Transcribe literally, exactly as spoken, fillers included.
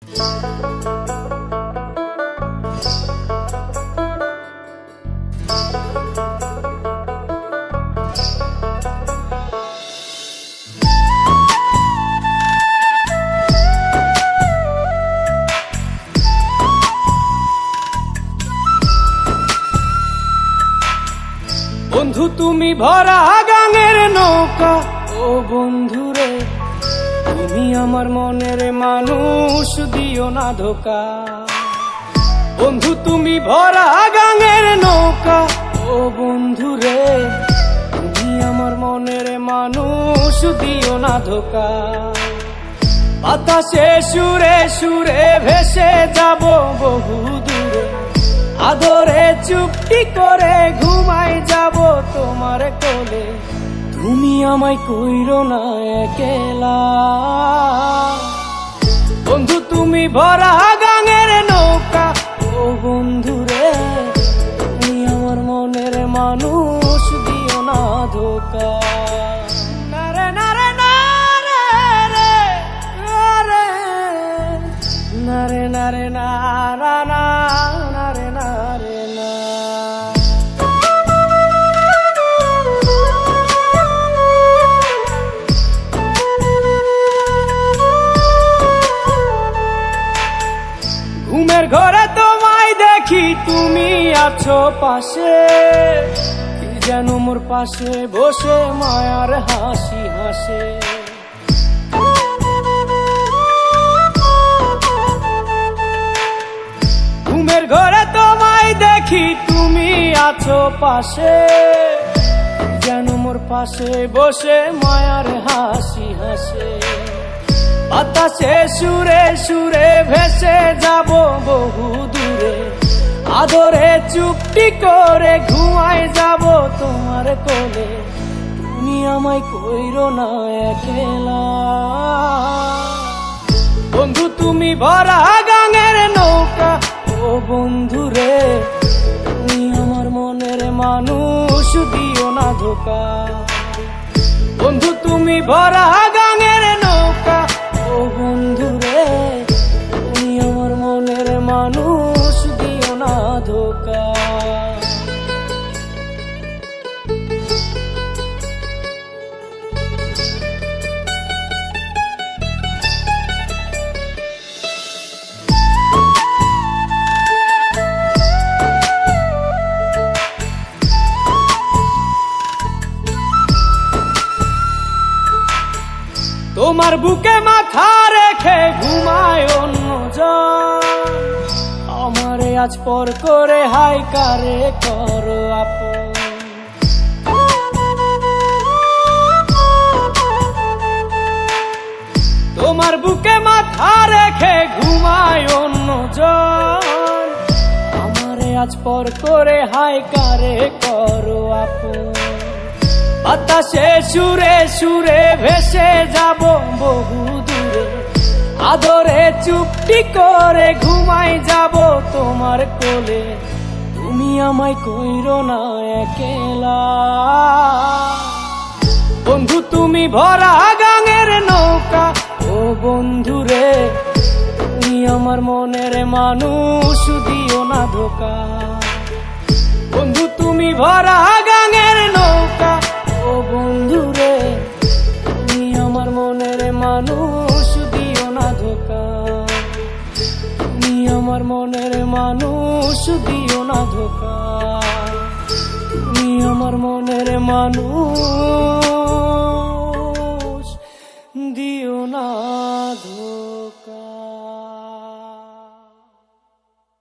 বন্ধু তুমি ভরা গাঙের নৌকা, ও বন্ধুরে তুমি আমার মনের মানুষ, দিও না ধোকা। বন্ধু তুমি ভরা গাঙের নৌকা, ও বন্ধুরে তুমি আমার মনের মানুষ, দিও না ধোকা। বাতাসে সুরে সুরে ভেসে যাব বহু দূরে, আদরে চুপটি করে ঘুমাই যাব তোমার কোলে। তুমি আমায় কইরো না একলা, বন্ধু তুমি ভরা গাঙের নৌকা, ও বন্ধুরে তুমি আমার মনের মানুষ, দিও না ধোকা। নারে নারে নারে রে নারে নারে নারে নারা না নারে নারে না। ঘুমের ঘরে তোমায় দেখি তুমি আছো পাশে, কি যেন মোর পাশে বসে মায়ার হাসি হাসে। ঘুমের ঘরে তোমায় দেখি তুমি আছো পাশে, যেন মোর পাশে বসে মায়ার হাসি হাসে। বাতাসে সুরে সুরে ভেসে যাব বহু দূরে, আদরে চুপটি করে ঘুমাই যাব তোমার কোলে। তুমি আমায় কইরো না একলা, বন্ধু তুমি ভরা গাঙের নৌকা, ও বন্ধুরে তুমি আমার মনের মানুষ, দিও না ধোকা। বন্ধু তুমি ভরা গাঙের নৌকা, ও বন্ধুরে তুমি আমার মনের মানুষ, দিও না ধোকা। তোমার বুকে মাথা রেখে ঘুমায় অন্যজন, আমারে আজ পর করে হাই কারে করো আপন। তোমার বুকে মাথা রেখে ঘুমায় অন্যজন, আমারে আজ পর করে হাই কারে করো আপন। বাতাসে সুরে সুরে ভেসে যাব বহু দূরে, আদরে চুপটি করে ঘুমাই যাব তোমার কোলে। তুমি আমায় কইরো না একলা, বন্ধু তুমি ভরা গাঙের নৌকা, ও বন্ধুরে তুমি আমার মনের মানুষ, দিও না ধোকা। বন্ধু তুমি ভরা গাঙের নৌকা, ও বন্ধুরে তুমি আমার মনের মানুষ, দিও না ধোকা। তুমি আমার মনের মানুষ, দিও না ধোকা। তুমি আমার মনের মানুষ, দিও না ধোকা।